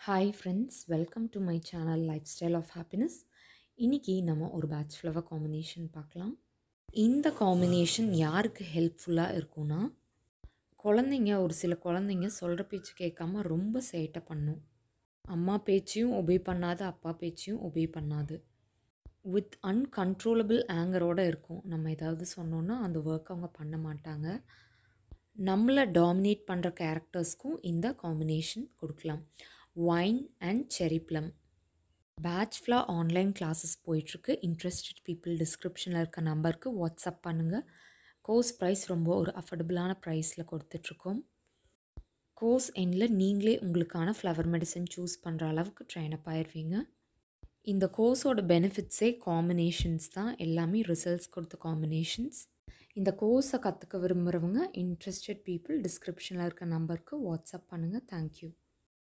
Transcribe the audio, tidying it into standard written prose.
Hi friends, welcome to my channel lifestyle of happiness. இன்றைக்கி நம்ம ஒரு பேட்ச்ஃப்ளவர் combination பார்க்கலாம். இந்த காம்பினேஷன் யாருக்கு ஹெல்ப்ஃபுல்லாக இருக்கும்னா, ஒரு சில குழந்தைங்க சொல்கிற பேச்சு கேட்காம ரொம்ப சேட்டை பண்ணும். அம்மா பேச்சையும் ஒபே பண்ணாது, அப்பா பேச்சையும் ஒபே பண்ணாது. வித் அன்கண்ட்ரோலபிள் ஆங்கரோடு இருக்கும். நம்ம ஏதாவது சொன்னோன்னா அந்த ஒர்க் அவங்க பண்ண மாட்டாங்க. நம்மளை டாமினேட் பண்ணுற கேரக்டர்ஸ்க்கும் இந்த காம்பினேஷன் கொடுக்கலாம். Wine and cherry plum. Bach flower online classes போயிட்டுருக்கு. இன்ட்ரெஸ்டட் பீப்புள் டிஸ்கிரிப்ஷனில் இருக்க நம்பருக்கு வாட்ஸ்அப் பண்ணுங்கள். கோர்ஸ் ப்ரைஸ் ரொம்ப ஒரு அஃபோர்டபுளான ப்ரைஸில் கொடுத்துட்ருக்கோம். கோர்ஸ் எண்டில் நீங்களே உங்களுக்கான ஃப்ளவர் மெடிசன் சூஸ் பண்ணுற அளவுக்கு ட்ரெயின் அப் ஆயிடுவீங்க. இந்த கோர்ஸோட பெனிஃபிட்ஸே காம்பினேஷன்ஸ் தான். எல்லாமே ரிசல்ட்ஸ் கொடுத்த காம்பினேஷன்ஸ். இந்த கோர்ஸை கற்றுக்க விரும்புகிறவங்க இன்ட்ரெஸ்டட் பீப்புள் டிஸ்கிரிப்ஷனில் இருக்க நம்பருக்கு வாட்ஸ்அப் பண்ணுங்கள். தேங்க்யூ.